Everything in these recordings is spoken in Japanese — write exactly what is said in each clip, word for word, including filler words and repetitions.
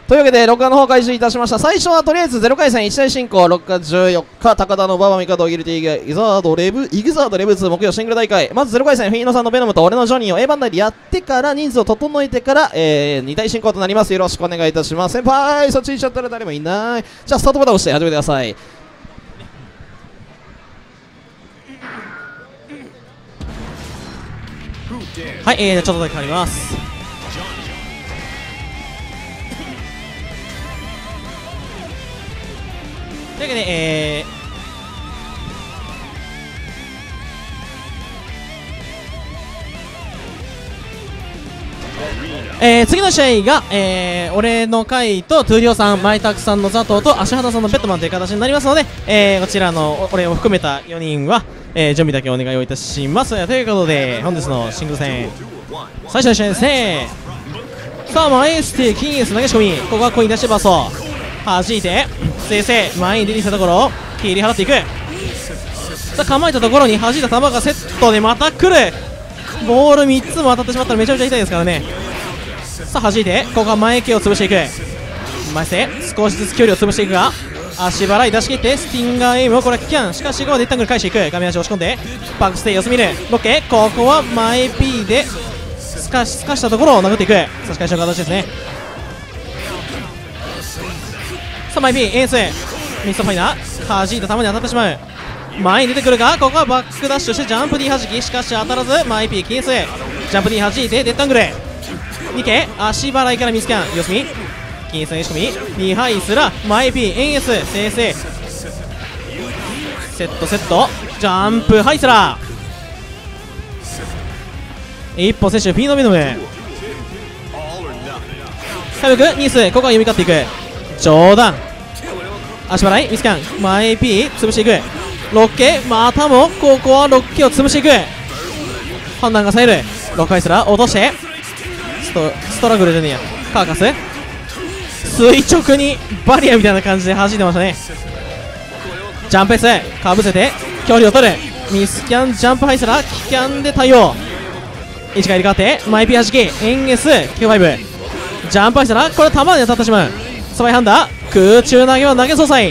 というわけで録画の方開始いたしました。最初はとりあえずゼロ回戦いち対進行、ろくがつじゅうよっか高田の馬場ミカドギルティーイザードレブイグザードレブツー木曜シングル大会。まずゼロ回戦フィーノさんのベノムと俺のジョニーを A バンダイでやってから人数を整えてから、えー、に対進行となります。よろしくお願いいたします。先輩そっちに行っちゃったら誰もいない。じゃあスタートボタンを押して始めてください。 はい、えー、ちょっとだけ変わります。というわけで、えーえー、次の試合が、えー、俺の回とトゥーリオさん、マイタクさんのザトウと足肌さんのベッドマンという形になりますので、えー、こちらの俺を含めたよにんは、えー、準備だけお願いをいたします。ということで本日のシングル戦最初の試合ですね。さあ前ステキンエス投げ仕込み、ここはコイン出してバースト弾いて正々前に出てきたところ切り払っていく。さあ構えたところに弾いた球がセットでまた来る。ボールみっつも当たってしまったらめちゃめちゃ痛いですからね。さあ弾いてここは前毛を潰していく。前背少しずつ距離を潰していくが足払い出し切ってスティンガーエイムをこれはキャン。しかしここはデッタングル返していく。画面足押し込んでバックステイ様子見るロッケー。ここは前 P ですかしすかしたところを殴っていく。差し返しの形ですね。さあ前 P エースミストファイナー弾いた球に当たってしまう。前に出てくるがここはバックダッシュしてジャンプ D 弾き。しかし当たらず前 P キースジャンプ D 弾いてデッタングルにけ足払いからミスキャン様子見金銭仕込みにはいすら前 P エンエス正々セットセットジャンプハイスラー一歩接種 P のミノム回復ニースここは読み勝っていく。冗談足払いミスキャン前 P 潰していく。ロッケまたもここはロッケを潰していく。判断が冴える。ろっかいすら落としてスト、ストラグルじゃねえやカーカス垂直にバリアみたいな感じで弾いてましたね。ジャンプ S かぶせて距離を取る。ミスキャンジャンプハイスラーキキャンで対応。位置が入れ替わってマイピー弾きエンエスきゅうじゅうごジャンプハイスラーこれは球に当たってしまう。スパイハンダー空中投げは投げ総裁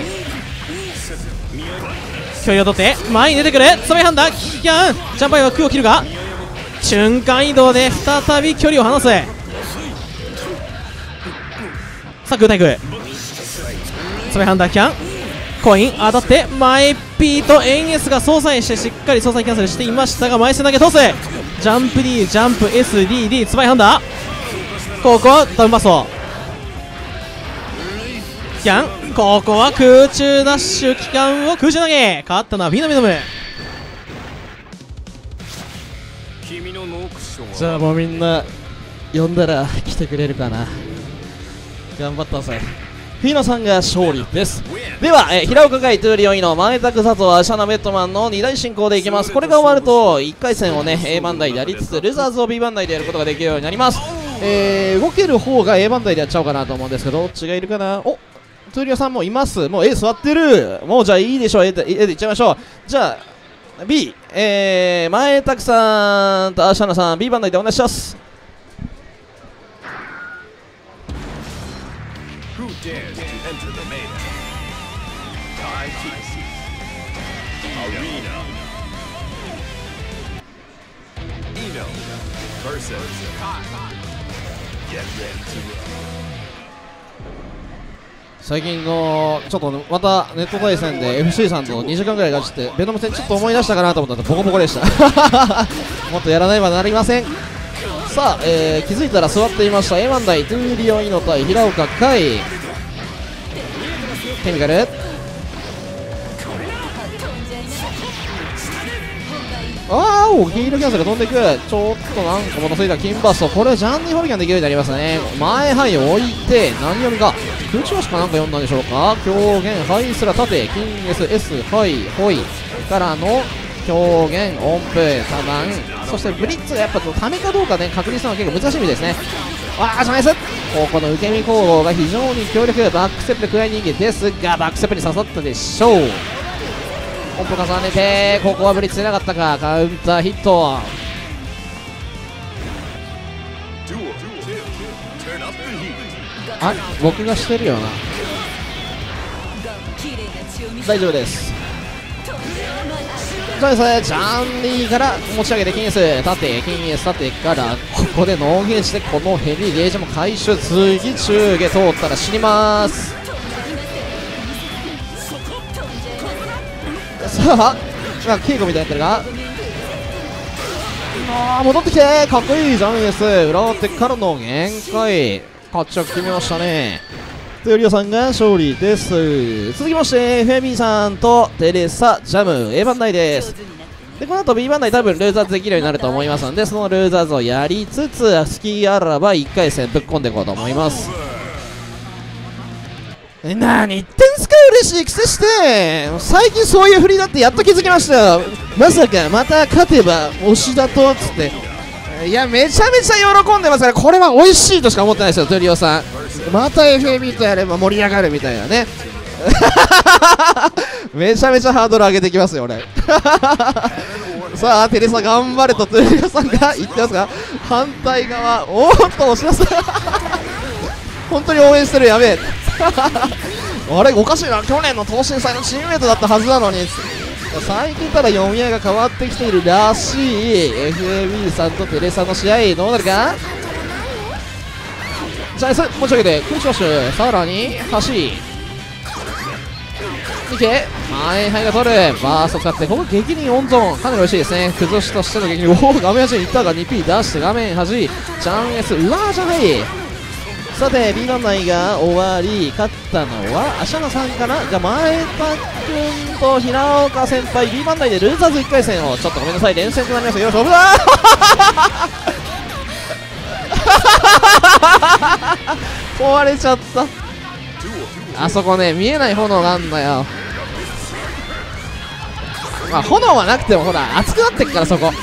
距離を取って前に出てくる。スパイハンダーキキャンジャンプハイは空を切るが瞬間移動で再び距離を離す。さあグータイクスパイハンダーキャンコイン当たって前 P と エンエス が相殺してしっかり相殺キャンセルしていましたが前線投げトスジャンプ D ジャンプ エスディーディー スパイハンダーここはダウンバストキャンここは空中ダッシュ期間を空中投げ勝ったのはフィノミノム。 じゃあもうみんな呼んだら来てくれるかな。頑張ったぜ。フィーノさんが勝利です。では、えー、平岡海トゥーリオイの前田草佐はシャナベットマンのに大進行でいきます。これが終わるといっかい戦をね A バンダイでやりつつルザーズを B バンダイでやることができるようになります。えー、動ける方が A バンダイでやっちゃおうかなと思うんですけどどっちがいるかな。おトゥーリオさんもいます。もう A 座ってる。もうじゃあいいでしょう A で A でいっちゃいましょう。じゃあ B、えー、前田さんとアシャナさん B バンダイでお願いします。最近のちょっとまたネット対戦で エフシー さんとにじかんぐらいガチってベノム戦ちょっと思い出したかなと思ったらボコボコでしたもっとやらねばなりません。さあ、えー、気づいたら座っていました A バンダイトゥーリオイノ対平岡海ケミカルあーおヒールキャンセルが飛んでいく。ちょっとなんか元ついた金バストこれジャンディ・ホリガンできるようになりますね。前ハイ置いて何読みか空中足かなんか読んだんでしょうか。狂言ハイスラ縦金 エスエス ハイホイからの狂言音符多段そしてブリッツがやっぱためかどうかね確認するのは結構難しいみたいですね。あーナイスここの受け身攻防が非常に強力。バックステップで食らい逃げですがバックステップに刺さったでしょう。音符重ねてここはブリッツ出なかったか。カウンターヒットあ、僕がしてるよな。大丈夫です。じゃあですね、ジャンリーから持ち上げてキンス、縦、キンス、縦から、ここでノーゲージでこのヘビーゲージも回収、次、中下通ったら死にます。さあ、なんか稽古みたいになってるが、あー戻ってきて、かっこいいジャンエース、裏割ってからの限界、勝ちは決めましたね。トゥーリオさんが勝利です。続きまして、エフエービー さんとテレサ、ジャム、A 番台です。で、この後 B 番台多分ルーザーズできるようになると思いますので、そのルーザーズをやりつつ、好きあらばいっかい戦ぶっ込んでいこうと思います。え、なに言ってんすか、嬉しいくせして。最近そういう振りだってやっと気づきましたよ。まさかまた勝てば推しだとっつって、いや、めちゃめちゃ喜んでますから、これは美味しいとしか思ってないですよ、トゥリオさん。また エフエービー とやれば盛り上がるみたいなね。めちゃめちゃハードル上げてきますよ、俺。さあ、テレサ頑張れとトゥリオさんが言ってますが、反対側、おーっと押し出す。本当に応援してる、やべえ。あれ、おかしいな、去年の東進祭のチームメイトだったはずなのに。最近ただ読み合いが変わってきているらしい エフエービー さんとテレサの試合、どうなるか。ジャイス持ち上げてクリッチワッシュ、さらに橋いけ、はいはいが取る、バースト使ってここ激輪温存、かなり美味しいですね。崩しとしての激輪、おお画面端にいったが にピー 出して画面端、ジャンエス、うわーじゃない。さて B 番内が終わり、勝ったのはアシャナさんかな。じゃあ前田君と平岡先輩 B 番内でルーザーズいっかい戦を、ちょっとごめんなさい、連戦となりますよ。よし、オフだ壊れちゃった。あそこね、見えない炎があんだよ。まあ炎はなくてもほら熱くなってっからそこ。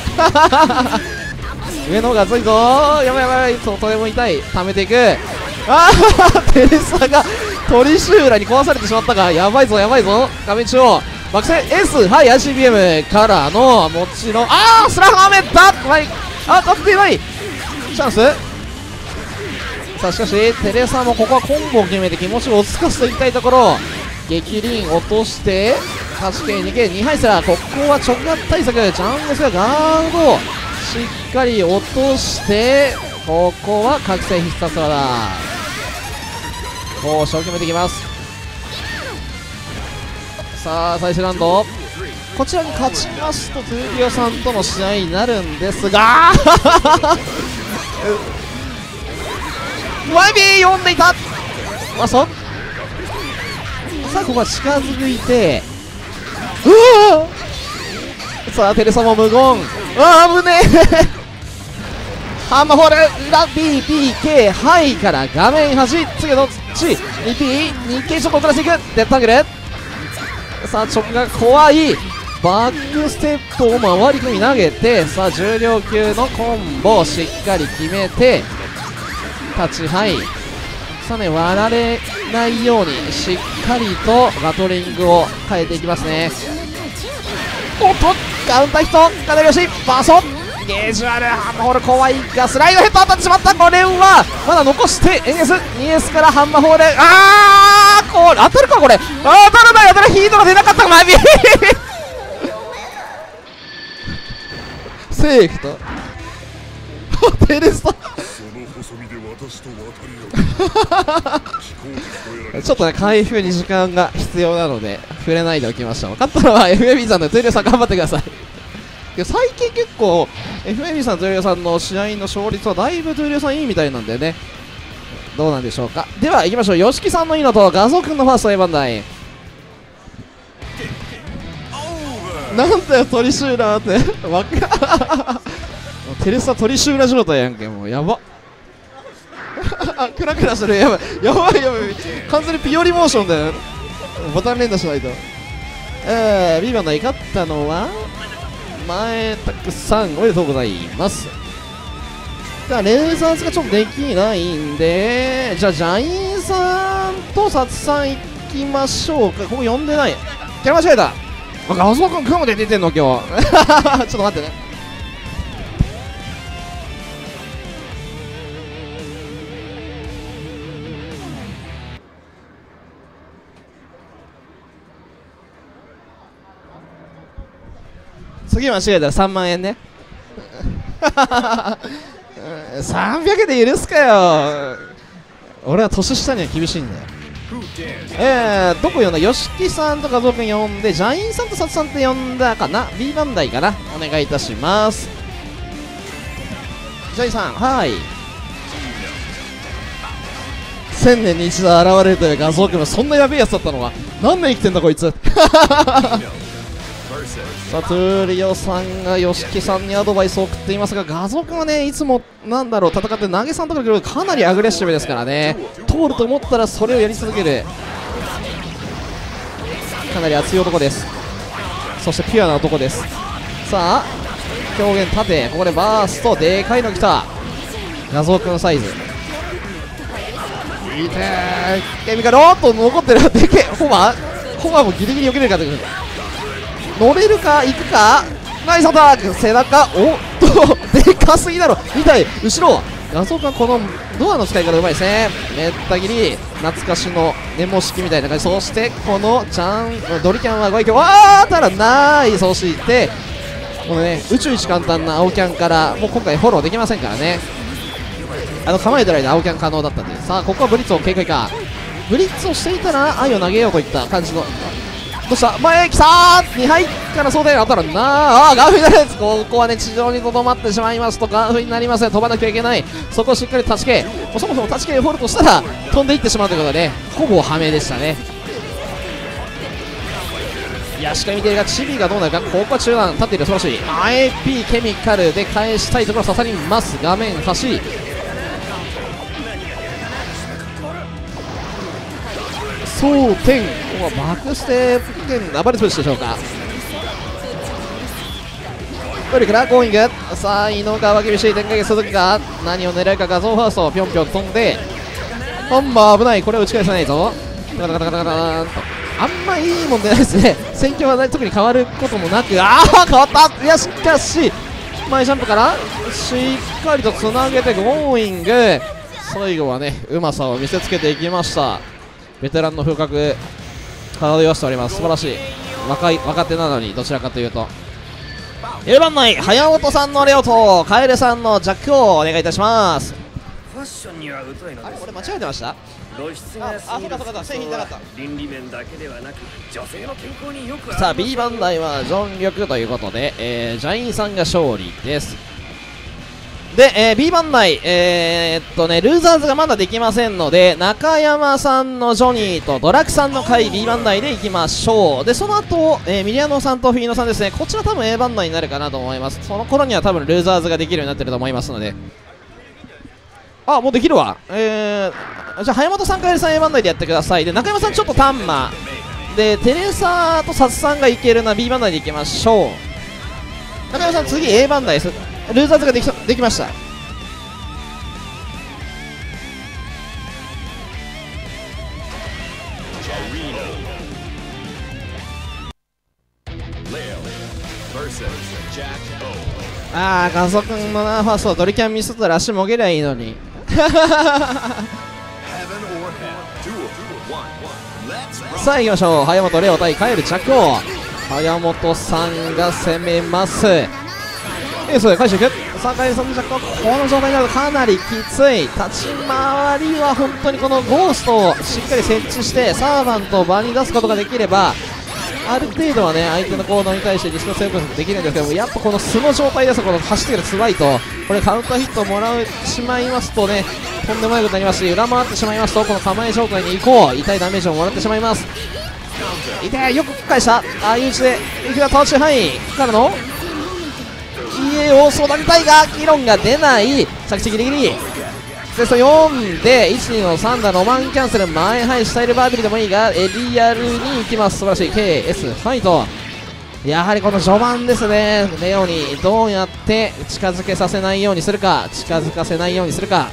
上の方が熱いぞー、やばいやばい、とても痛い、溜めていく。ああテレサが鳥シューラに壊されてしまったが、やばいぞやばいぞ。画面中央爆戦 S、 はい アイシービーエム からのもちろん、ああスラハメだ、はい、あ取ってないチャンス。さあしかしテレサもここはコンボを決めて気持ちを落ち着かせていきたいところ。激輪落として はちケーにケーに 敗者、ここは直撃対策、ジャンゲスがガードしっかり落として、ここは覚醒必殺技だ。交渉を決めていきます。さあ最終ラウンド、こちらに勝ちますとトゥーリオさんとの試合になるんですがワイビー読んでいた。まあそさあここは近づいて、うわさあテレサも無言、あー危ねえハンマーホールラ ビーピーケー ハイから画面端、次のち にピーにケー ショットを出していくデッドアングル。さあ直が怖いバックステップを回り込み投げて、さあ重量級のコンボをしっかり決めて立ちハイ、さあね割られないようにしっかりとガトリングを変えていきますね。おっとカウンターヒットかなりよし、バーソゲージあるハンマーホール怖いがスライドヘッド当たってしまった。これはまだ残してエーエスにエスからハンマーホール、あーこれ当たるか、これあー当たらない、当たるヒートが出なかったマビーセーフとテレサちょっとね回復に時間が必要なので触れないでおきましょう。勝ったのは エフエービー さんでトゥーリオさん頑張ってください。最近結構 エフエービー さんトゥーリオさんの試合の勝率はだいぶトゥーリオさんいいみたいなんでね、どうなんでしょうか。では行きましょう。吉木さんのいいのと画像くんのファースト A 番台、なんだよトリシューラーってわかテレサトリシューラー状態やんけ、もうやばクラクラしてる、やばいやばいやばい、完全にピオリモーションだよ、ボタン連打しないと。えー、B 番台勝ったのは前田さん、おめでとうございます。じゃあレーザーズがちょっとできないんで、じゃあジャインさんとサツさん行きましょうか。ここ呼んでない、キャラ間違えた。画像くん雲で出てんの今日ちょっと待ってね。 次間違えたらさんまんえんねさんびゃくえんで許すかよ。俺は年下には厳しいんだよ。えー、どこ呼んだ？よしきさんとかぞうくん呼んで、ジャインさんとサツさんって呼んだかな。 B バンダイかな。お願いいたします。ジャインさん、はい。千年に一度現れるという画像君はそんなやべえやつだったのは何年生きてんだこいつさあトゥーリオさんが ヨシキ さんにアドバイスを送っていますが、画像君はねいつもなんだろう戦って投げさんとか来るかなりアグレッシブですからね。通ると思ったらそれをやり続けるかなり熱い男です。そしてピュアな男です。さあ狂言縦、ここでバーストでかいの来た。画像君のサイズいてーケミカル、おっと残ってるでけえホマホマもギリギリ避けれるかと乗れるか行くか。ナイスアタック背中、おっとでかすぎだろみたい。後ろ画像君このドアの使い方うまいですね。めった切り懐かしのネモ式みたいな感じ。そしてこのチャンドリキャンはご意見わーたらない。そしてこのね宇宙一簡単な青キャンからもう今回フォローできませんからね。あの構えてる間青キャン可能だったんで、さあここはブリッツを警戒か。ブリッツをしていたら愛を投げようといった感じの。どうした前来たーにはいからそうだよ。あったらなあガーフィーです。ここはね地上にとどまってしまいますとガーフィーになりません。飛ばなきゃいけない。そこをしっかり立ち系、そもそも立ち系でフォルトしたら飛んでいってしまうということで、ね、ほぼハメでしたね。いやしっかり見ているがチビがどうなるか。ここは中段立っている素晴らしい。 エーピー ケミカルで返したいところ刺さります。画面端争点、ここはバックステップ兼ラバリスプッシュでしょうか。トイレからゴーイング。さあ井の川厳しい展開が続くが何を狙うか。画像ファーストぴょんぴょん飛んでハンマー危ない。これは打ち返さないぞ。ガタガタガタガタガタとあんまいいもんでないですね。戦況は特に変わることもなく、ああ変わった。いやしかし前ジャンプからしっかりとつなげてゴーイング。最後はねうまさを見せつけていきました。ベテランの風格漂わしております。素晴らしい。若い若手なのにどちらかというと A 番内早本さんのレオとカエルさんのジャックをお願いいたします。 ファッションには疎いのです。あれ俺間違えてました。 露出が過ぎることは倫理面だけではなく女性の健康によく。 さあ B 番台は全力ということで、えー、ジャインさんが勝利です。で、えー、B 番台、えー、っとねルーザーズがまだできませんので、中山さんのジョニーとドラクさんの回 B 番台でいきましょう。でその後、えー、ミリアノさんとフィーノさんですね。こちら多分 A 番台になるかなと思います。その頃には多分ルーザーズができるようになってると思いますので。あもうできるわ。えー、じゃあ早本さんカエルさん A 番台でやってください。で中山さんちょっとタンマでテレサとサツさんがいけるな B 番台でいきましょう。中山さん次 A 番台です。ルーザーズができできました。ああガソ君のなファーストドリキャンミスったら足もげりゃいいのにさあ行きましょう。早本レオ対カエル着王。早本さんが攻めます。エースで返していく。さあカエルさんの着王、この状態になるとかなりきつい。立ち回りは本当にこのゴーストをしっかり設置してサーバントを場に出すことができればある程度はね相手の行動に対してリスクセーブできるんですけども、やっぱこの素の状態です。この走ってくるつばいとこれカウンターヒットをもらうしまいますとねとんでもないことになりますし、裏回ってしまいますとこの構え状態に行こう痛いダメージをもらってしまいます。痛いよく返した。ああいううちでいくらタッチ範囲からの イーエー を育てたいが議論が出ない。着地ギリギリテストよんでいちにのさんだロマンキャンセル前ハイスタイルバービルでもいいがエリアルに行きます。素晴らしい ケーエス ファイト。やはりこの序盤ですね。レオにどうやって近づけさせないようにするか近づかせないようにするか。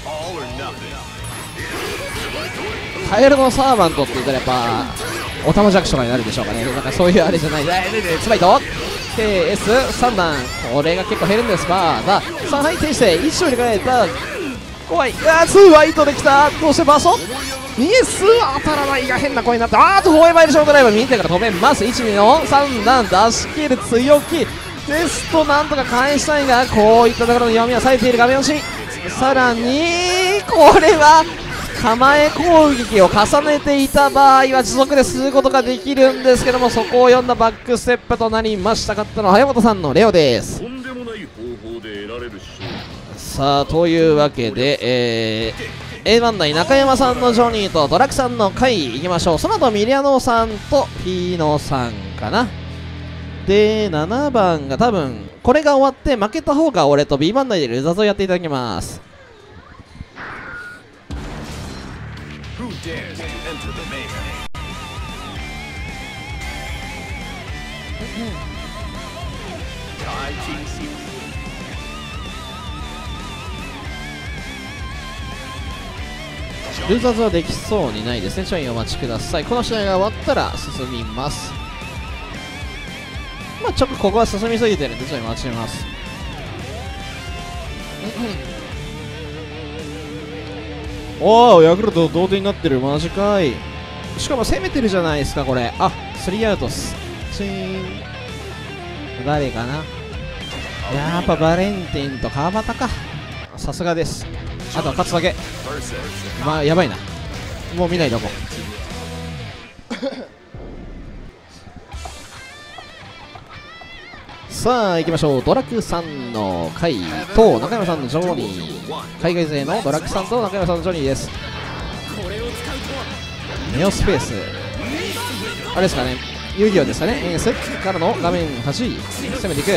カエルのサーバントって言ったらやっぱオタマジャクションになるでしょうかね。なんかそういうあれじゃない。スパイト ケーエスさん 段これが結構減るんです。バーださんはい停止していちを入れ替えた怖い。あーツーワイトできた。どうしてバーストにエス当たらないが変な声になった。あーとフォーエバールショートライブ見てから飛べます。いちにのさん段出し切る強気ですとなんとか返したいが、こういったところの読みは冴えている画面押し。さらにこれは構え攻撃を重ねていた場合は持続ですることができるんですけども、そこを読んだバックステップとなりました。勝ったのは早本さんのレオです。 とんでもない方法で得られる勝利。 さあというわけで、えー、A 番台中山さんのジョニーとドラクさんの回いきましょう。その後ミリアノさんとピーノさんかな。でななばんが多分これが終わって負けた方が俺と B 番台でルザズをやっていただきます。ルーザーズはできそうにないですね。ちょいお待ちください。この試合が終わったら進みます。まあちょっとここは進みすぎてるんでちょい待ちます。おおヤクルト同点になってる。マジかい。しかも攻めてるじゃないですかこれ。あスリーアウトっす。チーン誰かな。やっぱバレンティンと川端か。さすがです。あとは勝つだけ。まあやばいな。もう見ないとこ。さあ行きましょう。ドラクさんの回と中山さんのジョニー。海外勢のドラクさんと中山さんのジョニーです。ネオスペースあれですかね、遊戯王ですかね。エースからの画面端攻めていく。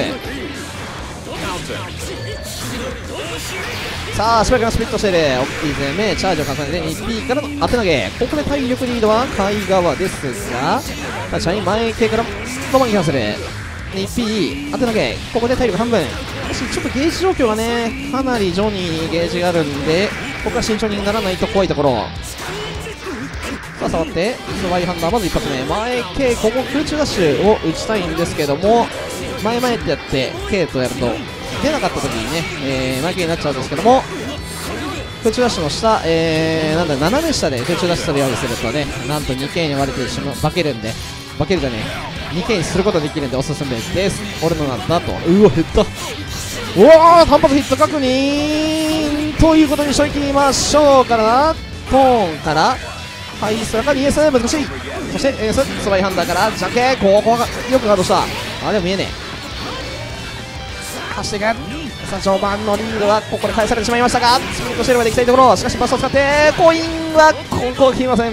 さあしばらくのスピットしている。大きい攻めチャージを重ねて にピー からの当て投げ。ここで体力リードは海側ですが、確かに前系からロマンに反する にピー 当て投げ。ここで体力半分。しかしちょっとゲージ状況がねかなりジョニーにゲージがあるんで、ここは慎重にならないと怖いところ。さあ触ってスワイハンダーまず一発目前 K。 ここ空中ダッシュを打ちたいんですけども、前々ってやって K とやると出なかった時にね、えー、前 K になっちゃうんですけども、空中ダッシュの下、えー、なんだ斜め下で空中ダッシュするようにするとね、なんと にケー に割れてしまう化けるんで、化けるじゃねえ にケー にすることができるんでおすすめです。俺のなんだと。うわ減った。おお単発ヒット確認ということにしておきましょう。からなトーンからハイスラか ディーエス 難しい。そしてエーススワイハンダーからジャンケー。ここはよくガードした。あでも見えねえ。走っていく。さあ序盤のリードはここで返されてしまいましたが、スピードしてるまで行きたいところ。しかしバスを使ってコインはここ切りません。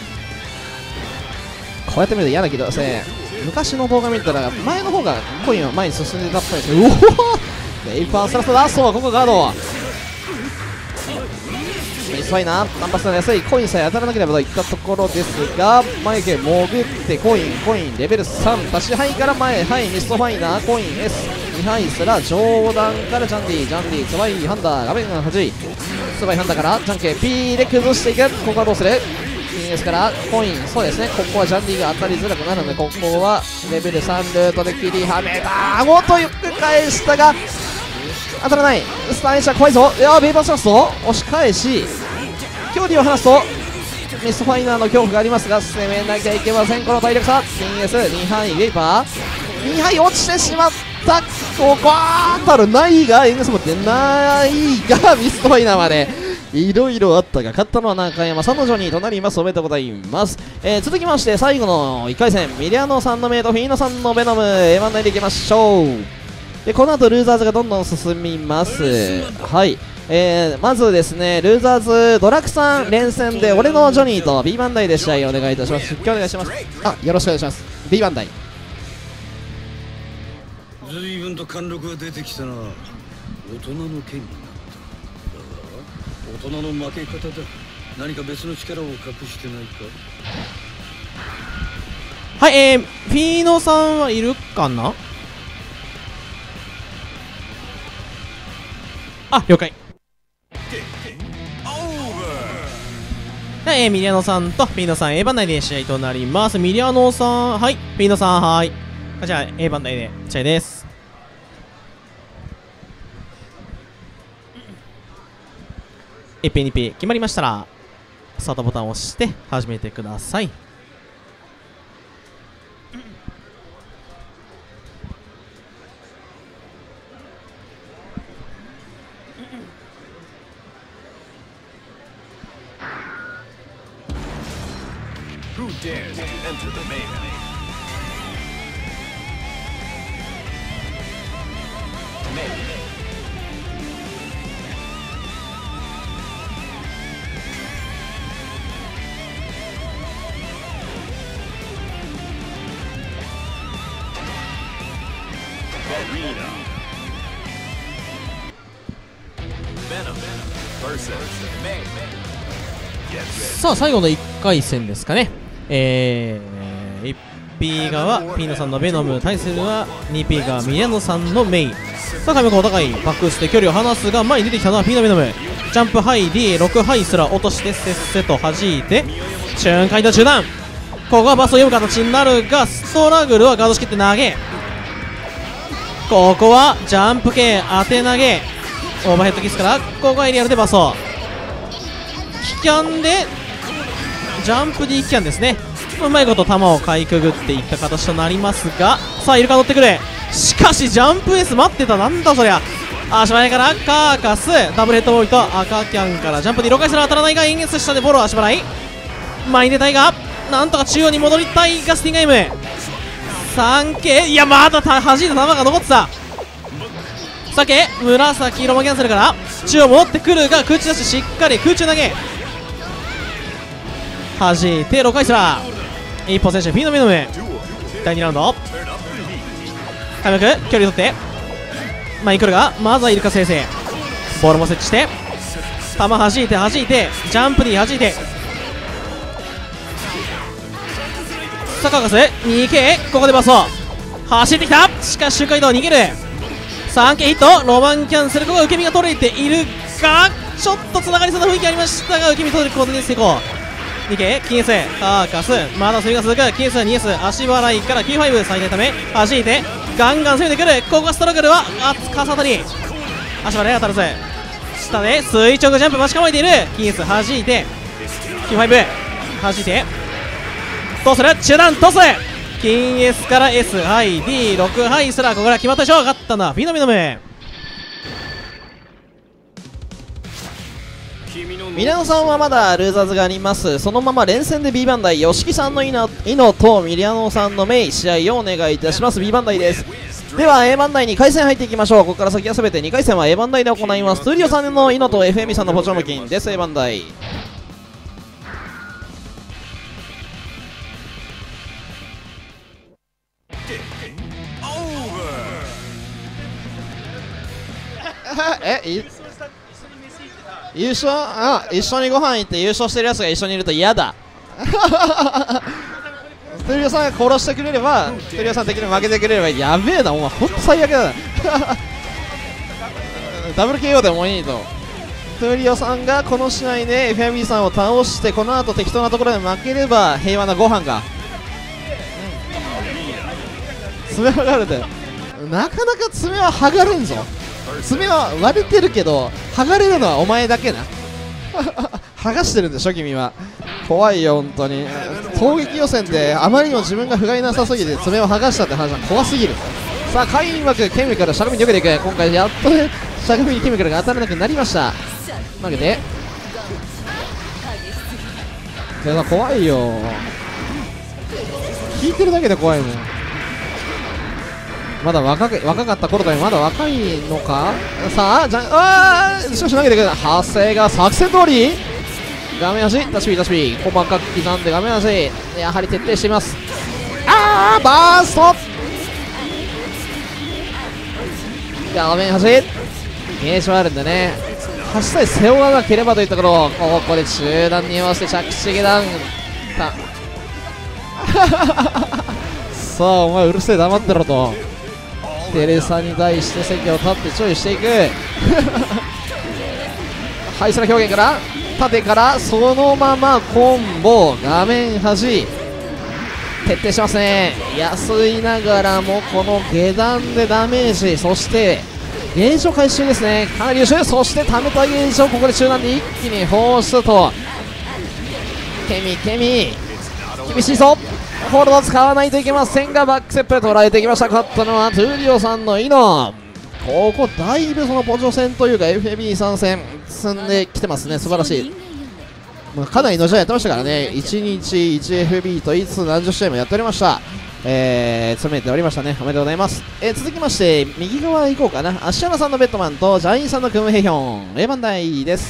こうやって見ると嫌な気がせ。昔の動画見たら前の方がコインは前に進んでたっぽいですけど、うおレイパースラストラストはここガード。ミスファイナー単発の安いコインさえ当たらなければといったところですが、前毛潜ってコインコインレベルさん足しハイから前ハイミストファイナーコイン エスに ハイすら上段からジャンディジャンディスワイハンダー画面が端スワイハンダーからジャンケ P で崩していく。ここはどうする ピーエス からコイン。そうですね、ここはジャンディが当たりづらくなるので、ここはレベルさんルートで切りはめた。ごとよく返したが当たらない。スタイシャ怖いぞ。いやーベイバーシャスト押し返し距離を離すとミスファイナーの恐怖がありますが攻めなきゃいけません。この体力差 ピーエスに ハイウェイパーにハイ落ちてしまった。ここは当たるないが エヌエス も出ないがミスファイナーまでいろいろあったが勝ったのは中山さんのジョニーとなります。おめでとうございます。えー、続きまして最後のいっかい戦ミリアノさんのメイドフィーノさんのベノム エーワン 内でいきましょう。でこの後ルーザーズがどんどん進みます。はい、えー、まずですねルーザーズドラクさん連戦で俺のジョニーと B 番台で試合をお願いいたします。実況お願いします。あよろしくお願いします。 B 番台随分と貫禄が出てきたな。大人の剣になった。だが大人の負け方だ。何か別の力を隠してないか。 はい、えー、フィーノさんはいるかな。あ了解。はい、えー、ミリアノさんとフィーノさん A 番台で試合となります。ミリアノさんはい、フィーノさんはい、じゃあ A 番台で試合です。いちピーにピー決まりましたらスタートボタンを押して始めてください。 さあ最後のいっかい戦ですかね。えー、いちピー 側ピーノさんのベノム対するは にピー 側ミリアノさんのメイ。さあ神高お高いバックして距離を離すが前に出てきたのはピーノベノム。ジャンプハイ ディーろく ハイすら落としてせっせと弾いて瞬間移動中断。ここはバスを読む形になるがストラグルはガードしきって投げ、ここはジャンプ系当て投げオーバーヘッドキスからここはエリアルでバスをキャンでジャンプ D キャンですね。うまいこと球をかいくぐっていった形となりますが、さあイルカ乗ってくる。しかしジャンプエース待ってた。なんだそりゃ。足払いからカーカスダブルヘッドボーイと赤キャンからジャンプ D ろっかいすら当たらないがインゲス下でボロ足払い前に出たいがなんとか中央に戻りたいがスティンガイム スリーケー いやまだ弾いた球が残ってた。さけ紫ロマキャンセルから中央戻ってくるが空中出ししっかり空中投げ弾いてろっかいすら一歩選手フィーノベノムだいにラウンド開幕距離取って前に来るがまずはイルカ先生ボールも設置して球弾いて弾いてジャンプに弾いてさあカーカス にケー ここでバスを走ってきた。しかし周回移動逃げる スリーケー ヒットロマンキャンセル。ここは受け身が取れているがちょっとつながりそうな雰囲気ありましたが受け身取れることに成功。にケー キンエスカーカスまだ攻めが続く。キンエス にエス足払いから キューファイブ 最大ため弾いてガンガン攻めてくる。ここがストラグルはあかさ当たり足払い当たるぜ。下で垂直ジャンプ待ち構えている。キンエス弾いて キューファイブ 弾いてどうする中段トスキンエスから S ハイ ディーろく ハイすらここから決まったでしょう。勝ったのはフィノミノム。 ミラノさんはまだルーザーズがあります。そのまま連戦で B バンダイ吉木さんのイノイノとミラノさんのメイ試合をお願いいたします。 B バンダイです。では A バンダイに回戦入っていきましょう。ここから先は全てにかい戦は A バンダイで行います。トゥーリオさんのイノと エフエム さんのポチョムキンです。 A バンダイえい優勝あ一緒にご飯行って優勝してるやつが一緒にいると嫌だトゥリオさんが殺してくれればトゥリオさん的に負けてくれればやべえなお前ほんと最悪だなダブル ケーオー でもいいとトゥリオさんがこの試合で エフエムビー さんを倒してこの後適当なところで負ければ平和なご飯が、うん、爪剥がれてなかなか爪は剥がれんぞ。爪は割れてるけど剥がれるのはお前だけな剥がしてるんでしょ君は。怖いよ本当に。攻撃予選であまりにも自分が不甲斐なさすぎて爪を剥がしたって話は怖すぎる。さあ開幕ケミカルしゃがみに避けていく。今回やっとねしゃがみにケミカルが当たらなくなりました。負けていや怖いよ聞いてるだけで怖いもん。まだ若く若かった頃からまだ若いのか。さあじゃあーしかし投げてくる。発生が作戦通り画面足タシピータシピー細かく刻んで画面足やはり徹底しています。あーバースト画面端ゲージはあるんでね端さえ背負わなければといったところここで中段に合わせて着地下段さあお前うるせえ黙ってろとテレサに対して席を立って注意していくハイスラ表現から縦からそのままコンボ画面端徹底しますね。安いながらもこの下段でダメージそしてゲージを回収ですね。かなり優秀。そして溜めたゲージをここで中段で一気に放出とケミケミ厳しいぞ。ホールド使わないといけませんがバックセップで捉えてきました。勝ったのはトゥーリオさんのイノ。ここだいぶそのポジョ戦というか エフエムビー 参戦進んできてますね。素晴らしい。 まあかなりの試合やってましたからね、いちにちいちエフビー といつ何十試合もやっておりました。えー、詰めておりましたね。おめでとうございます。えー、続きまして右側行こうかな。芦原さんのベッドマンとジャインさんのクムヘヒョン A 番台です。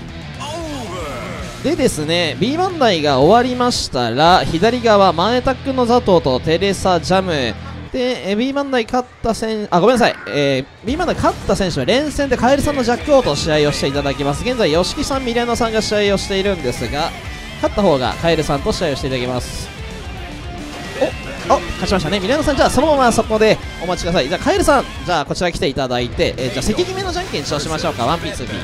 でですね B 番台が終わりましたら、左側前田君の佐藤とテレサジャムで、えー、B 番台勝った選あごめんなさい、えー、B 番台勝った選手は連戦でカエルさんのジャックオーと試合をしていただきます。現在吉木さんミレノさんが試合をしているんですが、勝った方がカエルさんと試合をしていただきます。お、勝ちましたね、ミレノさん。じゃあそのままそこでお待ちください。じゃあカエルさん、じゃあこちら来ていただいて、えー、じゃあ席決めのじゃんけん一応しましょうか。 ワンピーツーピー。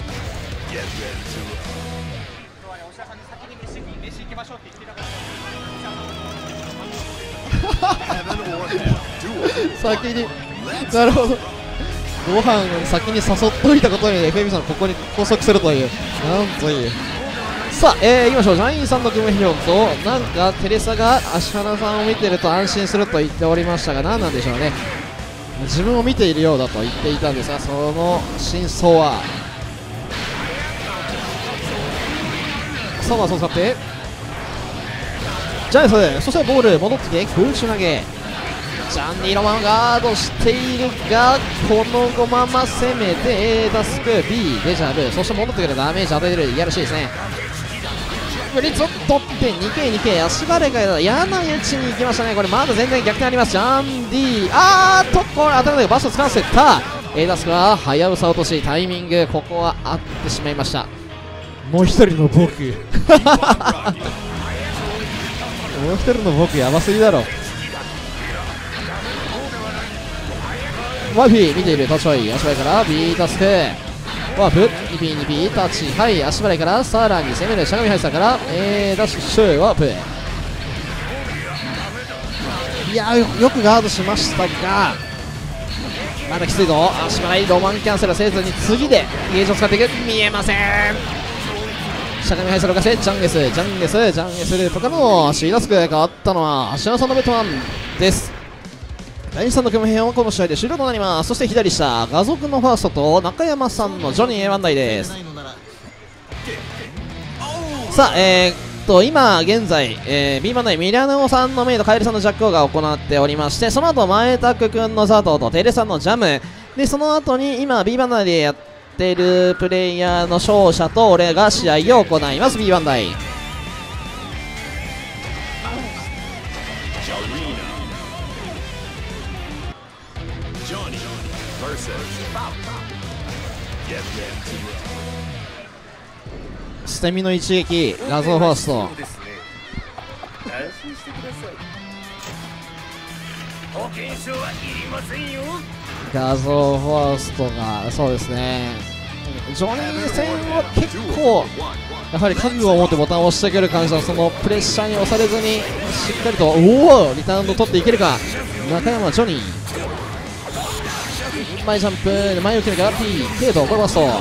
先になるほど、ご飯先に誘っといたことに エフエム さんここに拘束するという、なんという。さあ、えー、いきましょう。ジャインさんのクムヒョンと、なんかテレサが芦原さんを見てると安心すると言っておりましたが、何なんでしょうね。自分を見ているようだと言っていたんですが、その真相はさあ、そう使ってジャイアンス、そしてボール戻ってきて空中投げ、ジャンニーロマンガードしているが、このまま攻めて A タスク B デジャブ、そして戻ってくるダメージ与えてる、やるしいですね。ブリッツを取って にケーにケー 足バレが嫌な位置に行きましたね。これまだ全然逆転あります。ジャンディー、あーっとこれ当たらない、バスト使わせた A タスクははやぶさ落とし、タイミングここは合ってしまいました。もう一人の僕もう一人の僕やばすぎだろ。ワイフィー見ているタッチワイ、足払いから B タスクワープ にピーにピー タッチ、はい、足払いからさらに攻めるしゃがみ入ったから A ダッシュワープ、いやよくガードしましたがまだきついぞ。足払いロマンキャンセルせずに次でゲージを使っていく、見えません。しゃがみ入ったのかせジャンゲスジャンゲスジャンゲスループからの C ダスクが変わったのは芦原さんのベッドマンです。だいにさんの組編はこの試合で終了となります。そして左下画族のファーストと中山さんのジョニー エーワン 台です。さあえー、っと今現在、えー、B 番台ミラノさんのメイドカエルさんのジャックオーが行っておりまして、その後前田君の佐藤とテレさんのジャムで、その後に今 B 番台でやってるプレイヤーの勝者と俺が試合を行います。 B 番台捨て身の一撃、画像ファースト。 安心してください。保険証はいりませんよ。 画像ファーストがそうですね、ジョニー戦は結構やはり覚悟を持ってボタンを押してくる感じの、そのプレッシャーに押されずにしっかりとおおリターンを取っていけるか。中山ジョニー前ジャンプ前を決めから P ケイトゴルバスト、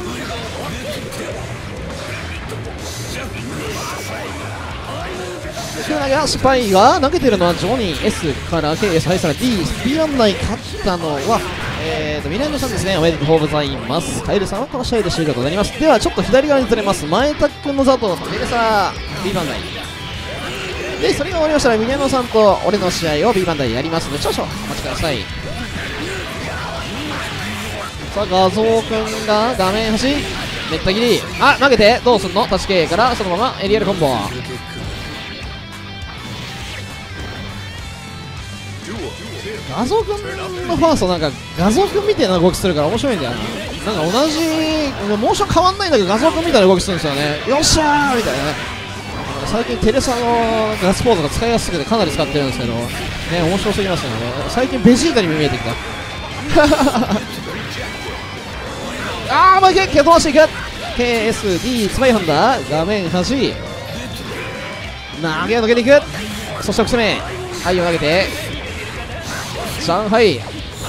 投げ失敗が投げてるのはジョニー S から ケーエス はいさら D、 B ランナー勝ったのはえーとミラノさんですね。おめでとうございます。カエルさんはこの試合で終了となります。ではちょっと左側にずれます。前田君の佐藤テレサ B 番台で、それが終わりましたらミラノさんと俺の試合を B 番台でやりますので少々お待ちください。さあ画像君が画面端めった切り、あ投げてどうすんの、タッチ系からそのままエリアルコンボ、画像君のファーストなんか画像君みたいな動きするから面白いんだよな。なんか同じモーション変わんないんだけど画像君みたいな動きするんですよね。よっしゃーみたいなね。最近テレサのガッツポーズが使いやすくてかなり使ってるんですけどね、面白すぎますよね。最近ベジータにも見えてきたあーもう一回蹴飛ばしていく ケーエスディー ツバイハンダー画面端投げを抜けていく、そして奥攻めはいを投げて上海、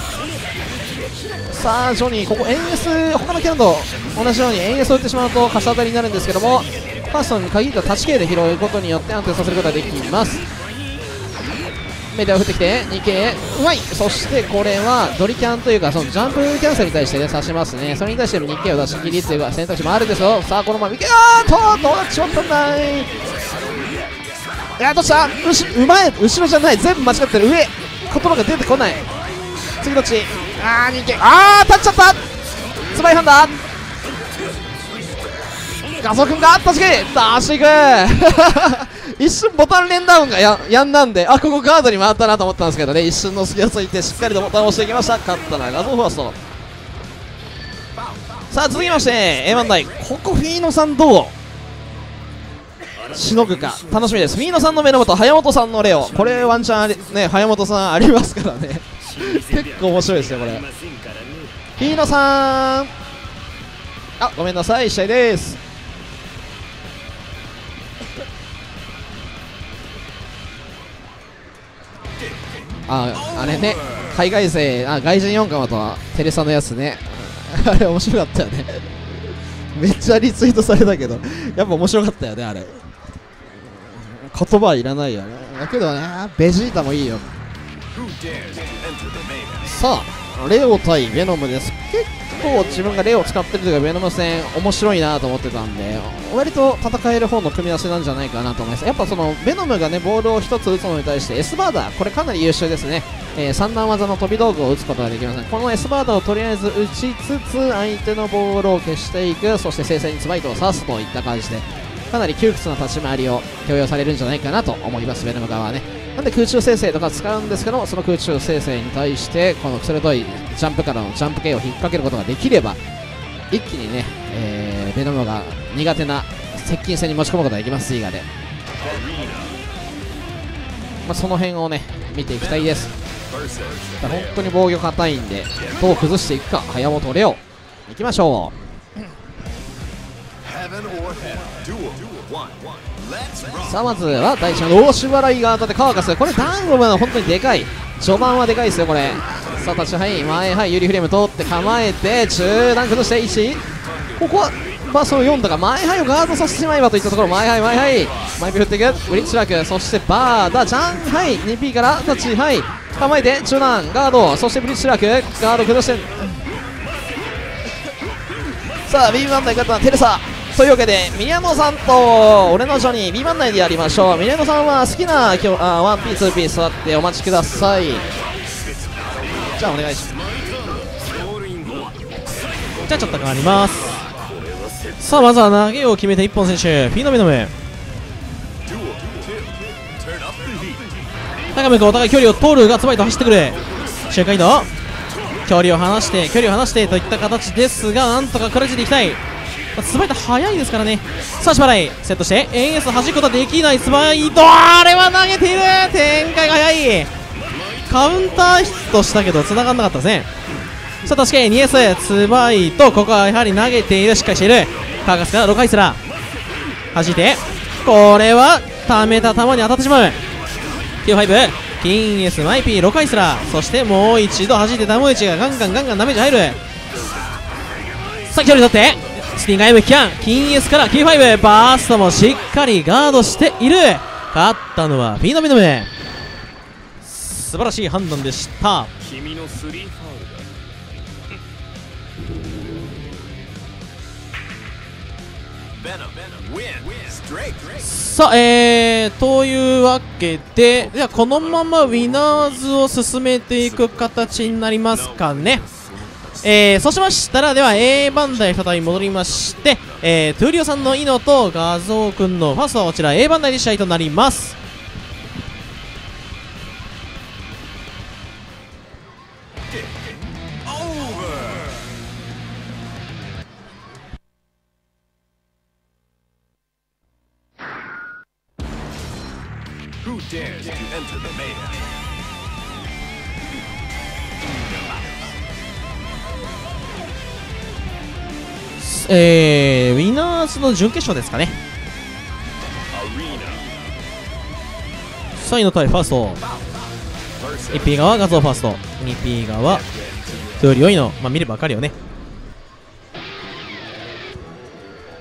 さあジョニーここ エンエス 他のキャンド同じように エンエス を打ってしまうとかさ当たりになるんですけども、ファーストに限ったタッチ系で拾うことによって安定させることができます。 メディアを振ってきて にケー うまい。そしてこれはドリキャンというかそのジャンプキャンセルに対してね刺しますね。それに対しても にケー を出し切りっていうか選択肢もあるんですよ。さあこのままいけ、あーっとどうなってしまったんだい。いやどうした、うしうまい、後ろじゃない、全部間違ってる。上言葉が出てこない。次どっち、あー にケー、あー立っちゃった。ツバイハンダー画像くんが確かに出していく一瞬ボタン連ダウンが や, やんなんで、あここガードに回ったなと思ったんですけどね、一瞬の隙をついてしっかりとボタンを押していきました。勝ったのは画像ファースト。さあ続きまして エーワン 台、ここフィーノさんどうしのぐか楽しみです。フィーノさんの目の元、早本さんのレオ、これワンチャンありね、早本さんありますからね結構面白いですよこれ。フィーノさん、あごめんなさい、試合です。ああれね、海外勢、あ外人よんかまとはテレサのやつねあれ面白かったよねめっちゃリツイートされたけどやっぱ面白かったよねあれ。言葉はいらないよね。だけどね、ベジータもいいよ。さあレオ対ベノムです。結構自分がレオを使ってるというかベノム戦面白いなと思ってたんで、割と戦える方の組み合わせなんじゃないかなと思います。やっぱそのベノムがねボールをひとつ打つのに対して S バーダー、これかなり優秀ですね。えー、三段技の飛び道具を打つことができますね。この S バーダーをとりあえず打ちつつ相手のボールを消していく、そして正々にツバイトを刺すといった感じでかなり窮屈な立ち回りを許容されるんじゃないかなと思います、ベノム側はね。なんで空中生成とか使うんですけど、その空中生成に対してこの鋭いジャンプからのジャンプ系を引っ掛けることができれば一気にね、えー、ベノムが苦手な接近戦に持ち込むことができます、イーガで。まあ、その辺をね見ていきたいです。本当に防御硬いんでどう崩していくか、早本レオいきましょう。さあまずは第一のローシュバライが当たってカーカス、これダウンロムは本当にでかい、序盤はでかいですよこれ。さあ立ちはい前はいユリフレーム通って構えて中段崩していち、ここはバースを読んだが前はいをガードさせてしまえばといったところ、前はい前はい前ピ振っていくブリッジラーク、そしてバーダジャンはい にピー から立ちはい構えて中段ガード、そしてブリッジラークガード崩して、さあ ビーワン 台勝ったテレサというわけで、ミリアノさんと俺のジョニー ビーワン 内でやりましょう。ミリアノさんは好きな今日あワンピーツーピース座ってお待ちください。じゃあお願いします。 じゃあちょっと変わります。さあまずは投げを決めた一本選手、フィーノベノム。高めくお互い距離を通るがツバイと走ってくる。周回度距離を離して距離を離してといった形ですが、なんとか食らいついていきたい。スバイト速いですからね。さあしばらいセットして エーエス 弾くことはできないスバイト、あれは投げている。展開が速い。カウンターヒットしたけど繋がんなかったですね。さあ確かに にエス スバイト、ここはやはり投げている、しっかりしている。カーカスからロカイスラ弾いて、これは溜めた球に当たってしまう。きゅうファイブ金 S マイピーロカイスラ、そしてもう一度弾いてダムイチがガンガンガンガンダメージ入る。さあ距離取ってスピンが M キャン金 S から キューファイブ バーストもしっかりガードしている。勝ったのはフィーノベノム。素晴らしい判断でした。 君のスリーファウルだ。 さあえーというわけで、じゃあこのままウィナーズを進めていく形になりますかね。えー、そうしましたらでは A 番台再び戻りまして、えー、トゥーリオさんのイノと画像くんのファーストはこちら A 番台で試合となります。えー、ウィナーズの準決勝ですかね。さいの対ファースト いちピー 側画像ファースト にピー 側トゥーリオイノ、まあ見ればわかるよね。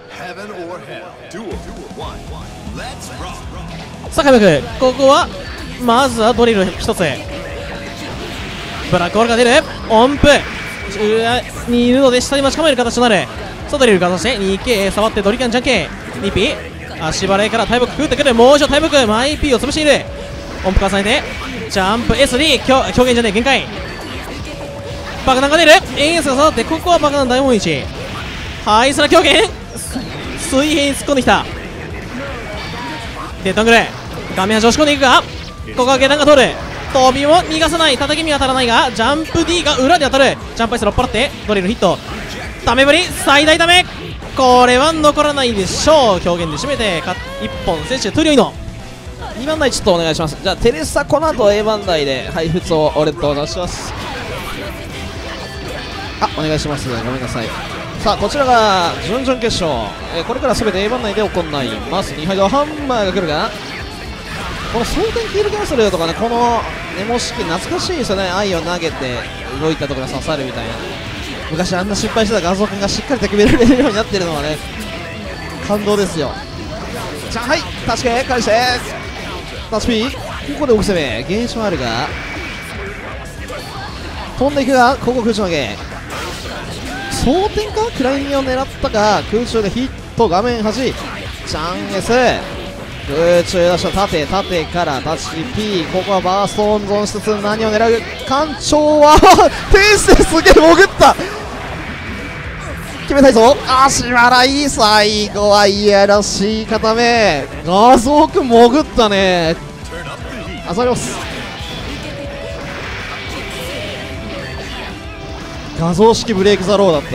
さあ開幕、ここはまずはドリルひとつ、ブラックホールが出る、音符上にいるので下に待ち構える形となる。さあドリルかざして にケー 触ってドリキャンジャンケー にピー 足払いから大木食ってくる、もう一度大木マイピーを潰している。音符重ねてジャンプ エスディー 強表現じゃねえ限界、爆弾が出る、エースが触ってここは爆弾大門一、ハイスラ強言水平に突っ込んできた。デッドアングル画面端押し込んでいくが、ここは下段が通る、飛びも逃がさない、叩き身は当たらないがジャンプ D が裏で当たる、ジャンプアイスロッパラってドリルヒット、ダメぶり最大ダメ、これは残らないでしょう。表現で締めてかいっぽん選手トゥリオイノにばん台ちょっとお願いします。じゃあテレサこの後 A 番台で配布を俺と出します。あ、お願いします、ごめんなさい。さあこちらが準々決勝、えー、これから全て A 番台で行います。にはいのハンマーが来るが、この装填キールキャンセルとかね、このネモ式懐かしいですよね。愛を投げて動いたところが刺さるみたいな、昔あんな失敗してた画像君がしっかりと決められるようになってるのはね、感動ですよ。じゃあはい確かに返してタッチピー、ここで奥攻め現象あるが飛んでいくが、ここ空中投げ装填か、クライミンを狙ったか、空中でヒット、画面端ジャンエス空中出した縦縦からタッチ P、 ここはバースト温存しつつ何を狙う、艦長は天使ですげえ潜った、決めたいぞ、足払い、最後はいやらしい固め、画像くん潜ったね、あざります。画像式ブレイクザローだった、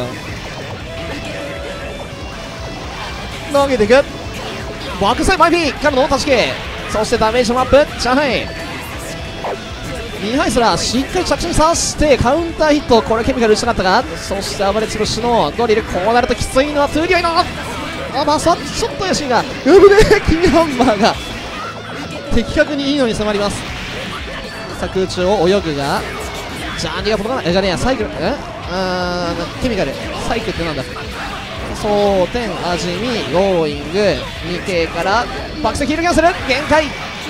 投げていくバックサイドマイピーからのタッチ系、そしてダメージもアップ、チャンハイにはいすらしっかり着地に刺してカウンターヒット、これケミカル打ちたかったが、そして暴れ潰しのドリル、こうなるときついのはトゥーリオイのあバスはちょっと怪しいが、うぶねえキミハンマーが的確にいいのに迫ります。さあ空中を泳ぐがジャーニーが届かない、えじゃねえやサイクルえあーケミカルサイクルってなんだ、装填味見ゴーイング にケー からバックスヒールキャンセル限界、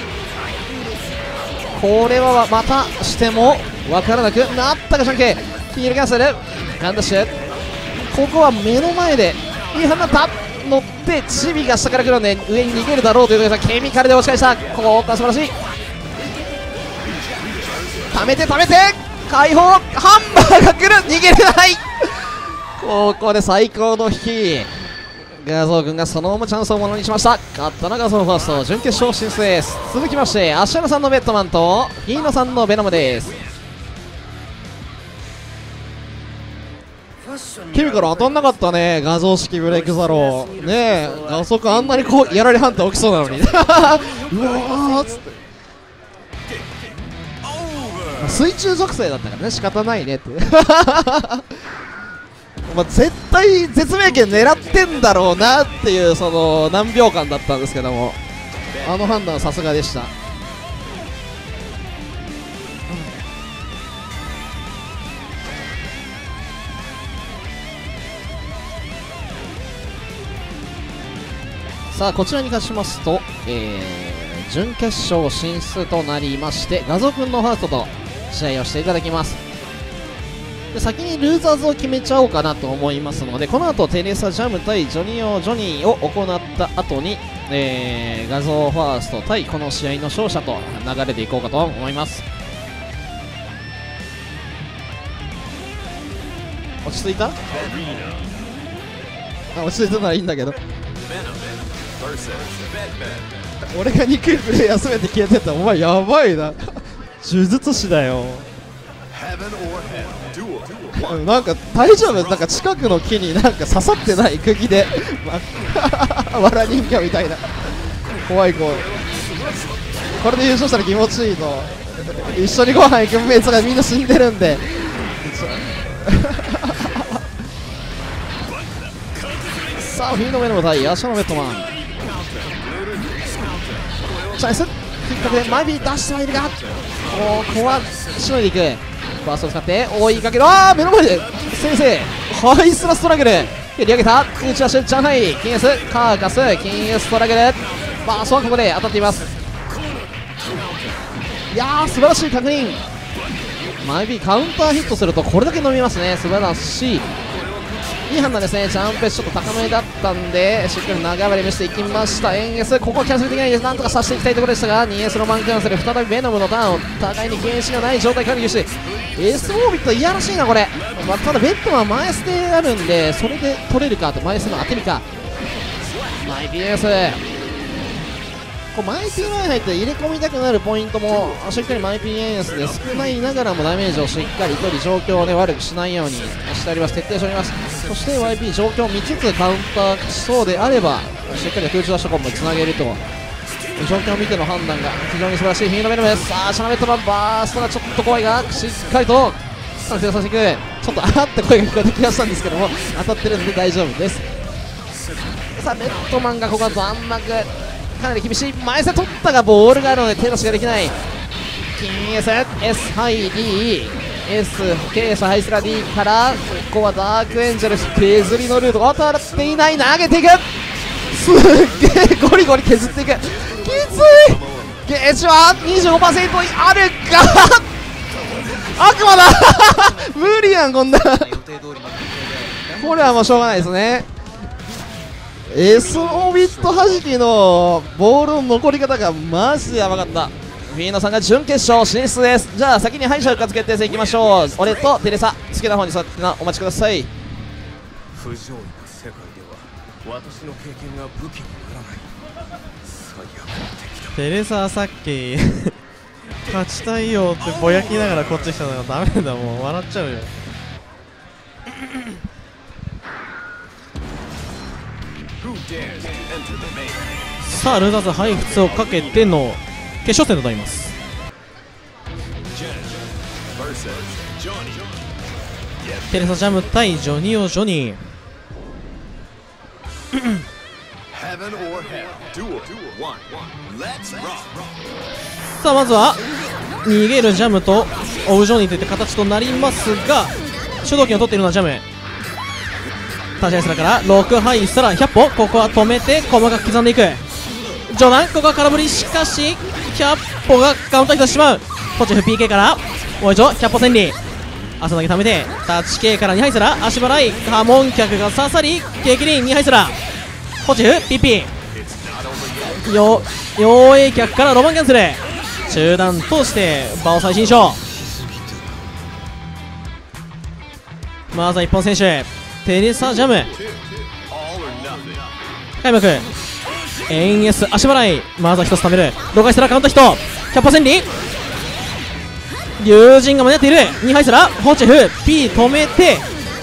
これはまたしても分からなくなったか、じゃんけんヒールキャンセルガンダッシュ、ここは目の前で違反になった、乗ってチビが下から来るので上に逃げるだろうということでケミカルで押し返した、ここは素晴らしい、溜めて溜めて解放、ハンマーが来る、逃げれないここで最高の引き、画像軍がそのままチャンスをものにしました。勝ったのが画像ファースト準決勝進出です。続きまして芦原さんのベッドマンと飯野さんのベノムです。ケミカル当たんなかったね、画像式ブレイクザローねえ、画像君あんなにこうやられ判定起きそうなのにうわーっつって水中属性だったからね、仕方ないねってまあ絶対絶命圏狙ってんだろうなっていうその何秒間だったんですけども、あの判断はさすがでした。さあこちらに勝ちますと、えー、準決勝進出となりまして、画像くんのファーストと試合をしていただきます。で先にルーザーズを決めちゃおうかなと思いますので、この後テレサジャム対ジョニオジョニーを行った後に、えー、画像ファースト対この試合の勝者と流れていこうかと思います。落ち着いた？あ、落ち着いたならいいんだけど俺が憎いプレイヤー全て消えてった、お前やばいな呪術師だよなんか大丈夫、なんか近くの木になんか刺さってない釘でわら人形みたいな怖い子、これで優勝したら気持ちいいと、一緒にご飯行くメンツがみんな死んでるんでさあフィードメノム対ヤシャのベッドマン、チャンス引っ掛けでマイビー出してはいるが、ここはしのいでいく、バーストを使って追いかける、あー目の前で先生ハイスラストラグル蹴り上げた、打ち出しチャンハイキンエスカーカスキンエストラグル、バーストはここで当たっています。 いやー素晴らしい確認。マイビーカウンターヒットするとこれだけ伸びますね。素晴らしい、いい判断ですね。ジャンプちょっと高めだったんでしっかり長割り見せていきました。エンエスここはキャンセルできないです。なんとかさせていきたいところでしたが にエス ロマンキャンセル、再びベノムのターンを互いに原子がない状態からして エス オービットいやらしいなこれ、まあ、ただベッドは前捨てあるんでそれで取れるかと、前捨ての当て身か。マイ ピーエス こうマイ ピーワン 入って入れ込みたくなるポイントもしっかりマイ ピーエンエス で少ないながらもダメージをしっかり取り状況を、ね、悪くしないようにしております。徹底しております。そして ワイピー 状況を見つつカウンターしそうであればしっかり空中ダッシュコンボにつなげると状況を見ての判断が非常に素晴らしい。フィードベルメです。さあシャナベットのバーストがちょっと怖いがしっかりと完成させていく。ちょっとあって声が聞こえてきましたんですけども当たってるので大丈夫です。さあベッドマンがここは残幕かなり厳しい。前線取ったがボールがあるので手出しができない。金 S、S ハイ D、S、ケースハイスラ D からここはダークエンジェル削りのルート当たっていない。投げていく、すっげえゴリゴリ削っていく。きつい。ゲージは にじゅうごパーセント あるか悪魔だ無理やんこんなこれはもうしょうがないですね。エス オービットはじきのボールの残り方がマジでやばかった。フィーノさんが準決勝進出です。じゃあ先に敗者復活決定戦いきましょう。俺とテレサ好きな方に座ってなお待ちください。 不条理な世界では私の経験が武器にならない。最悪の敵だ。 テレサさっき勝ちたいよってぼやきながらこっち来たのがダメだ、もう笑っちゃうよ。さあルーザーズハイフツをかけての決勝戦となります。テレサジャム対ジョニオジョニーさあまずは逃げるジャムと追うジョニーといった形となりますが、主導権を取っているのはジャム。立ち合いスラからろくハイスラひゃっぽ、ここは止めて細かく刻んでいくジョナン。ここは空振り、しかしひゃっぽがカウンターヒットしてしまう。ポチフ ピーケー からもう一度ひゃっぽ戦利朝投げためてタッチ K からにハイスラ足払いカモン客が刺さりケーキリンにハイスラポチフ ピーピー よ陽影客からロマンキャンセル中断として場を再新勝。まずは一本選手テレサジャム開幕 エンエス 足払いまずは一つ貯めるろくハイスラカウントヒットキャッパ戦利龍神が間に合っているにハイスラホチフ P 止めて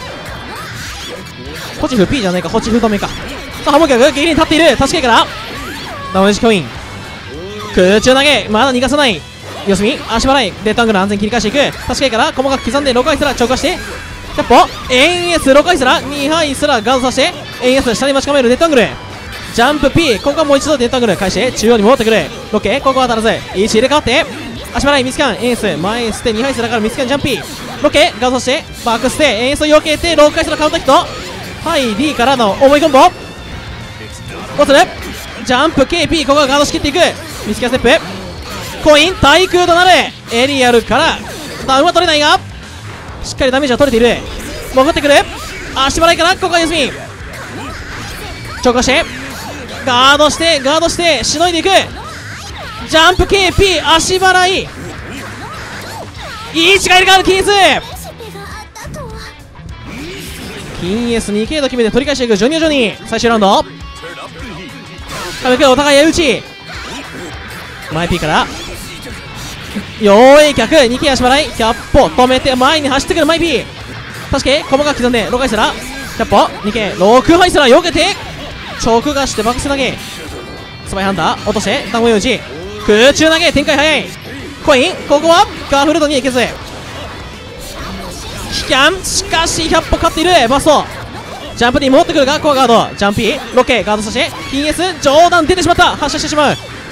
ホチフ P じゃないかホチフ止めか。さあハモキャグゲイリン立っている助けからダメージ教員空中投げまだ逃がさない四隅足払いデッドアングル安全切り返していく助けから細かく刻んでろくハイスラ超過してひゃっぽ エンエスろくハイスラにハイスラガードさせて エンエス 下に待ち構えるデッドアングルジャンプ P ここはもう一度デッドアングル返して中央に戻ってくるロケここは当たらず位置入れ替わって足払いミスキャン エンエス 前捨てにハイスラからミスキャンジャンピーロケガードさせてバックステ エンエス を避けてろくハイスラカウンターヒットはい D からの重いコンボどうするジャンプ ケーピー ここはガードしきっていくミスキャンステップコイン対空となるエリアルからダウンは取れないがしっかりダメージは取れている潜ってくる足払いからここは休み超過してガードしてガードしてしのいでいくジャンプ ケーピー 足払いいい位置がいるから金 S 金 エスにケー と決めて取り返していくジョニオジョニー最終ラウンド軽くお互い矢打ち前 P から陽影客 にケー 足払いひゃっぽ止めて前に走ってくる前 P 確かに細かく刻んでろくハイスラひゃっぽ にケー ろくハイスラ避けて直がしてバックス投げスパイハンター落として団子用打ち空中投げ展開早いコインここはガーフルドにいけずキキャンしかしひゃっぽ勝っているバストジャンプに戻ってくるがコアガードジャンピーロケガードさせて金 S 上段出てしまった発射してしまう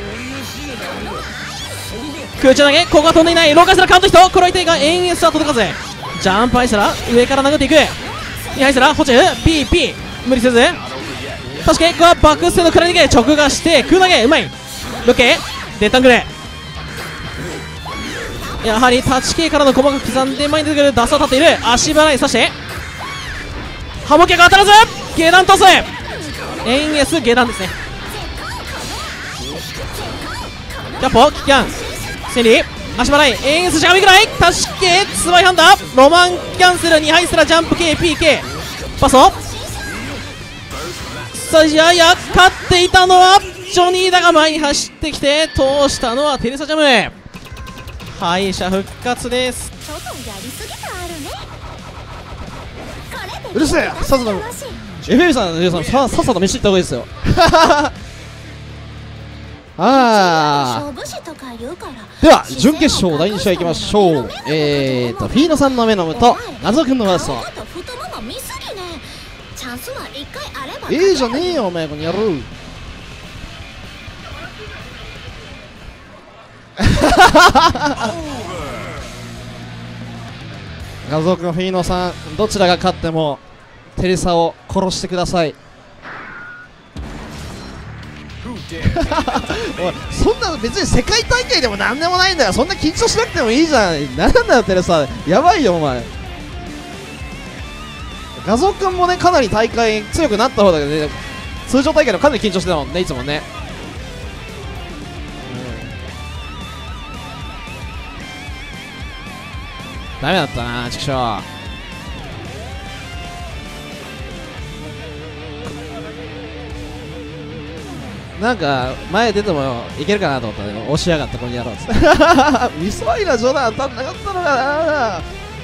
空中投げここは飛んでいないローカイスラカウントヒット黒い手が エンエス は届かずジャンプアイスラ上から殴っていくにアイスラホチュ ピーピー 無理せず確かにここはバックステのくらい逃げ直がして空投げうまいロケデッタングレやはり立ち系からの細かく刻んで前に出てくるダスを立っている。足払い、そしてハモキャが当たらず下段トス、エンエス下段ですね。キャポキキャンセリ足払い、エンエスしゃがみぐらい、立ち系ツバイハンダー、ロマンキャンセルにハイスラジャンプ系 ピーケー パスをさあ、やや勝っていたのはジョニーだが前に走ってきて通したのはテレサジャム。敗者復活です。 ちょっとやりすぎてあるね。これでうるせえ、さっさと エフエム さん、ささっさと飯行った方がいいですよ。あ勝負師とか言うから。 では準決勝だいに試合いきましょう。えーとフィーノさんのメノムと謎くんのファースト。 太もも見すぎね。チャンスは一回あれば。 いいじゃねえよお前この野郎。画像くんフィーノさんどちらが勝ってもテレサを殺してください。おいそんな別に世界大会でもなんでもないんだよ。そんな緊張しなくてもいいじゃん。なんだよテレサ、やばいよお前。画像くんもねかなり大会強くなった方だけどね、通常大会でもかなり緊張してたもんね、いつもね。ダメだったな、ちくしょう。なんか前出てもいけるかなと思ったら、ね、押しやがったこの野郎っつってミスワイラ冗談当たんなかったのかな。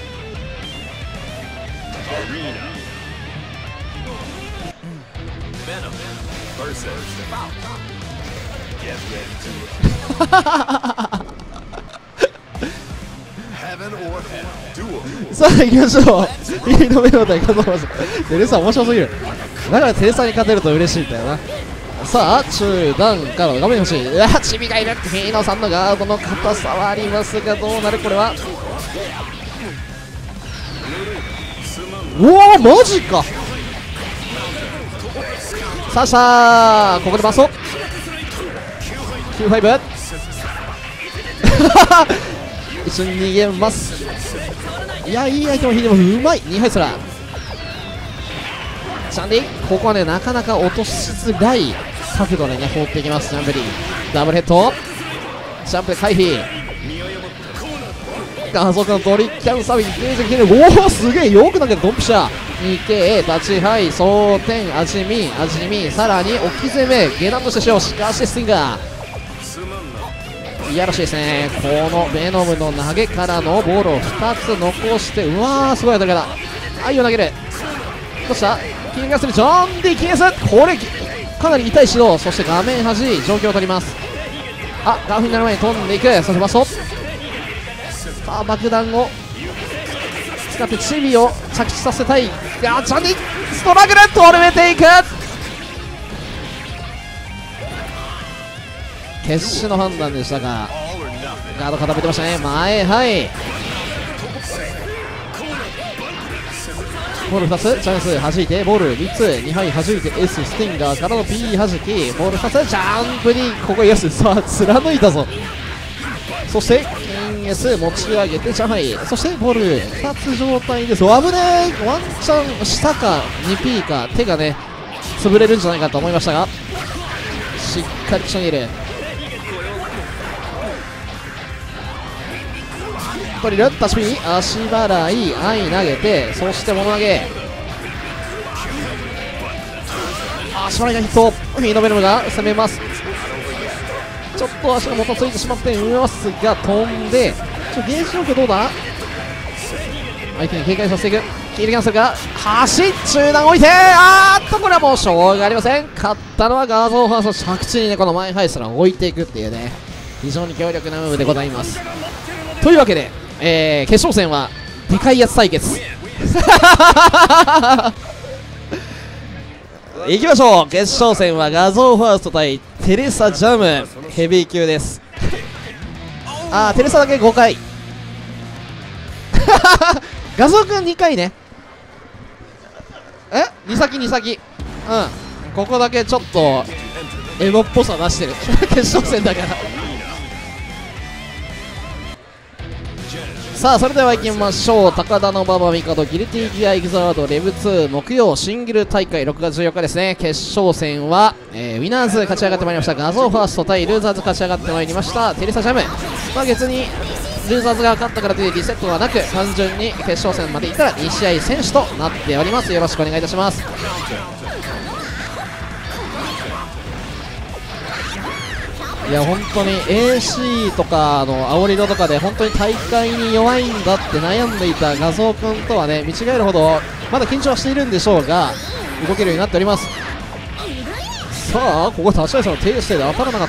さあ行きましょう。いいの目の対勝つますテレサ面白すぎる。だからテレサに勝てると嬉しいんだよな。さあ中段から画面欲しい。うわチビがいる。フィーノさんのガードの硬さはありますがどうなるこれは。おおマジか。さあさあここでバストきゅうじゅうご一緒に逃げます。いやいいアイテム引いてもうまい。にハイスラーチャンディここはねなかなか落としづらい角度でね放っていきます。ジャンプリーダブルヘッドジャンプで回避。画像のドリキャンサビおおすげえよく投げたドンピシャ にケー 立ちハイ装填味見味見さらに置き攻め下段としてしよう。しかしスティンガーいやらしいですね。このベノムの投げからのボールをふたつ残して、うわーすごい当たり方。愛を投げる。どうしたキングがするジョン・ディ・キネス。これかなり痛い指導。そして画面端状況を取ります。あガーフィンなる前に飛んでいく。そしてバストさあ爆弾を使ってチビを着地させたい。いやジョン・ディストラグルとめていく。決死の判断でしたがガード固めてましたね。前はいボールふたつチャンス弾いてボールみっつにはい弾いて S スティンガーからの P 弾きボールふたつジャンプにここ S さあ貫いたぞ。そして キンエス 持ち上げて上海そしてボールふたつ状態です。危ねえワンチャン下か にピー か手がね潰れるんじゃないかと思いましたがしっかり一緒にいる。トリルタチピー足払い愛投げてそして物投げ足払いがヒット。フィーノベルムが攻めます。ちょっと足がもたついてしまっていますが飛んでちょゲージ状況どうだ。相手に警戒させていく。キールキャンセルが橋中段置いてあーっとこれはもうしょうがありません。勝ったのは画像ファースト着地にねこの前ハイスラーを置いていくっていうね非常に強力なムーブでございます。というわけでえー、決勝戦はでかいやつ対決いきましょう。決勝戦は画像ファースト対テレサジャムヘビー級です。あーテレサだけごかい画像くんにかいね。えに先に先うんここだけちょっとエゴっぽさ出してる決勝戦だからさあそれでは行きましょう。高田馬場帝ギルティギアエグザワードレブツー木曜シングル大会ろくがつじゅうよっかですね。決勝戦は、えー、ウィナーズ勝ち上がってまいりました。画像ファースト対ルーザーズ勝ち上がってまいりましたテレサジャム。まあ別にルーザーズが勝ったからというリセットはなく、単純に決勝戦までいったらに試合選手となっております。よろしくお願いいたします。いや本当に エーシー とかの青色とかで本当に大会に弱いんだって悩んでいた画像君とはね見違えるほどまだ緊張はしているんでしょうが動けるようになっております。さあここ立ち合いさんの低姿勢で当たらなかった。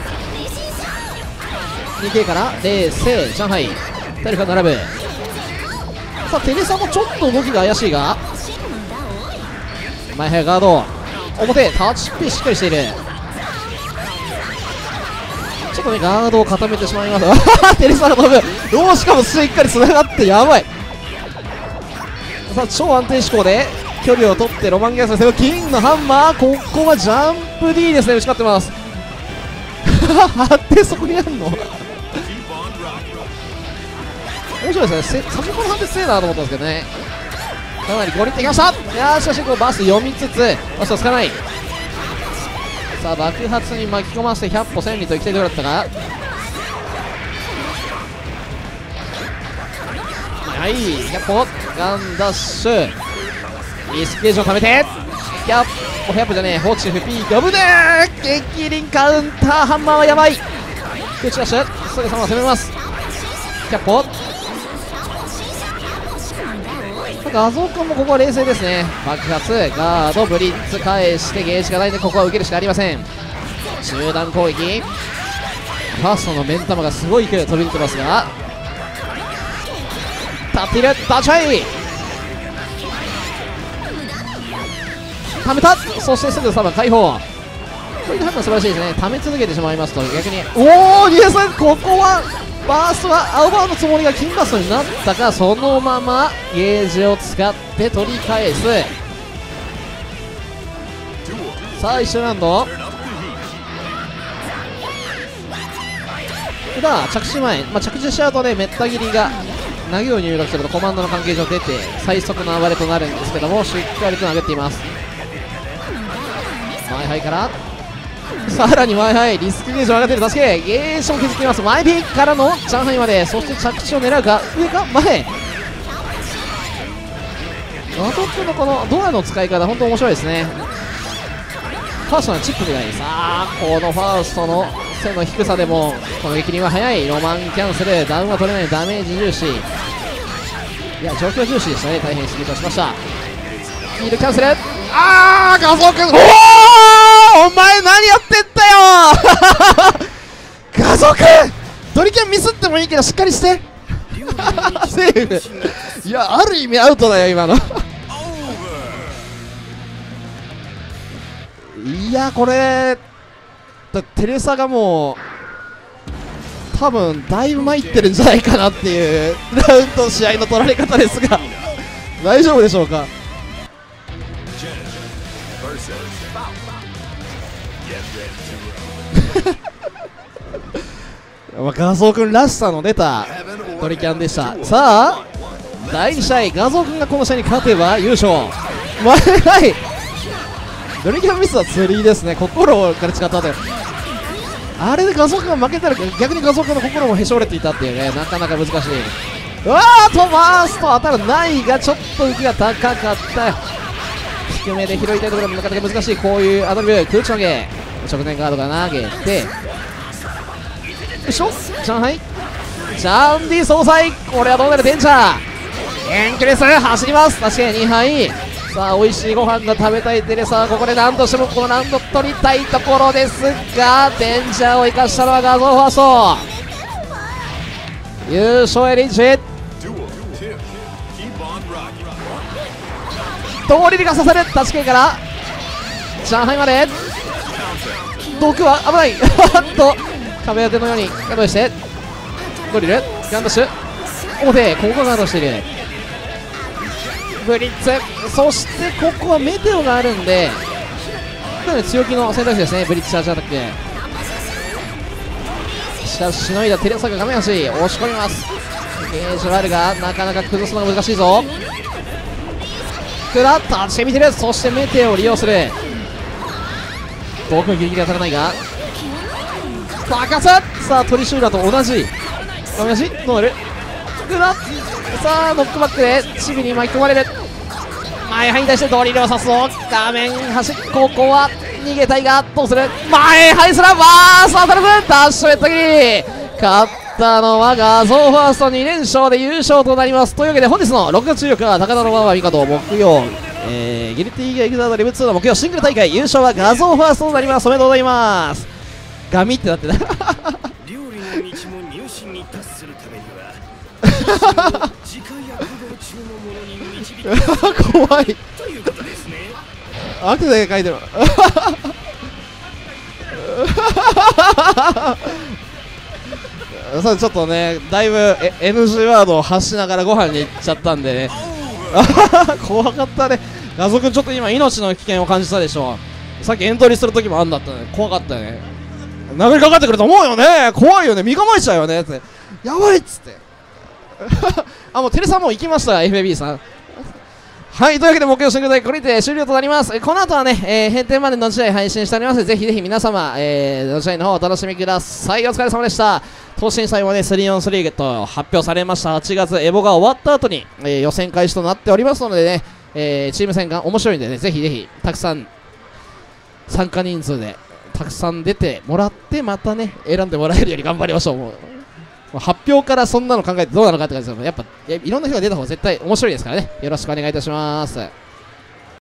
にケー から冷静上海体力が並ぶ。さあテレサもちょっと動きが怪しいが前早ガード表タッチピーしっかりしている。ちょっとねガードを固めてしまいますテレサが飛ぶ。おおしかもしっかりつながってやばい。さあ超安定飛行で距離を取ってロマンギアスの金のハンマー。ここはジャンプ D ですね。打ち勝ってます張ってそこにあるの面白いですね。先ほど判定強いなと思ったんですけどね。かなりゴリってきました。いやーしかしこうバス読みつつバスをつかない。さあ爆発に巻き込ませてひゃっ歩千里といきたいところだったが、はいひゃっ歩ガンダッシュリスクゲージを貯めてひゃっ歩ひゃっ歩じゃねえホーチフピー呼ぶねー激輪カウンターハンマーはやばい。打ち出しすぐさま攻めます。ひゃっ歩画像君もここは冷静ですね。爆発ガードブリッツ返してゲージがないのでここは受けるしかありません。集団攻撃ファーストの目ん玉がすごい勢いで飛び出てますが立っている。ダチャイためた。そしてすぐさま解放。こういう判断素晴らしいですね。ため続けてしまいますと逆におおディフェンスここはバーストは青バーのつもりが金バーストになったかそのままゲージを使って取り返す。さあ一緒ラウンドただ着地前、まあ、着地しちゃうとねめった切りが投げを入力するとコマンドの関係上出て最速の暴れとなるんですけどもしっかりと投げています。前ハイからさらに前ハイリスクゲージを上がっている助けゲージも削っています。前ピーからの上海までそして着地を狙うか上か前ワトップのこのドアの使い方本当面白いですね。ファーストのチップがいい。さあこのファーストの背の低さでもこの激輪は速い。ロマンキャンセルダウンは取れないダメージ重視いや状況重視でしたね。大変失礼いたしました。ヒールキャンセルあー画像君おおお前何やってんだよ画像君ドリキャンミスってもいいけどしっかりしてセーフいやある意味アウトだよ今のいやこれだテレサがもう多分だいぶ参ってるんじゃないかなっていうラウンド試合の取られ方ですが大丈夫でしょうか。画像君らしさの出たドリキャンでした。さあだいに試合画像君がこの試合に勝てば優勝。前はいドリキャンミスは釣りですね。心から誓った後あれで画像君が負けたら逆に画像君の心もへし折れていたっていうねなかなか難しい。うわーとバースト当たらないがちょっと浮きが高かったよ。低めで拾いたいところもなかなか難しい。こういうアドリブ空中投げ直前ガードが投げてよいしょ上海ジャンディ総裁これはどうなるデンチャーエンクレス走ります確かににはいさあ美味しいご飯が食べたいテレサはここで何としてもこのラウンド取りたいところですがデンチャーを生かしたのは画像ファースト優勝へリーチ通りにが刺さるタッチ系から上海まで毒は危ないと壁当てのようにガードしてドリルガンダッシュ表ここがガードしているブリッツそしてここはメテオがあるんでかなり強気の選択肢ですね。ブリッツチャージアタックしかししのいだテレサが画面足押し込みます。 ゲージはあるがなかなか崩すのが難しいぞ。クラッタしてみてる。そしてメテオを利用する。遠くにギリギリ当たらないが爆発。さあトリシューラと同じ同じノールクラッ。さあノックバックでチビに巻き込まれる。前半に対してドリルを刺すぞ。画面端っここは逃げたいがどうする。前ハイスラバース当たる分ダッシュヘッド切り。勝ったのは画像ファーストに連勝で優勝となります。というわけで本日のろくがつじゅうよっか高田の馬場ミカと木曜、えー、ギルティーエグザードレブツーの木曜シングル大会優勝は画像ファーストとなります。おめでとうございます。ガミってなってた料理の道も入信に達するためには時間や行動中のものに導く怖いということですね。 アクで書いてるそうちょっとねだいぶ エヌジー ワードを発しながらご飯に行っちゃったんでね怖かったね。画像くんちょっと今命の危険を感じたでしょ。さっきエントリーする時もあんだったね。怖かったね。殴りかかってくると思うよね。怖いよね。身構えちゃうよねってやばいっつってあもうテレさんもう行きました エフエービー さん。はい、というわけで木曜シングル大会これにて終了となります。この後はね、えー、閉店までの試合配信しております。ぜひぜひ皆様、えー、の試合の方お楽しみください。お疲れ様でした。東進祭もね スリーオンスリー と発表されました。はちがつエボが終わった後に、えー、予選開始となっておりますのでね、えー、チーム戦が面白いんでね、ぜひぜひたくさん参加人数でたくさん出てもらってまたね選んでもらえるように頑張りましょう。もう発表からそんなの考えてどうなのかって感じですけど、やっぱいろんな人が出た方が絶対面白いですからね。よろしくお願いいたします。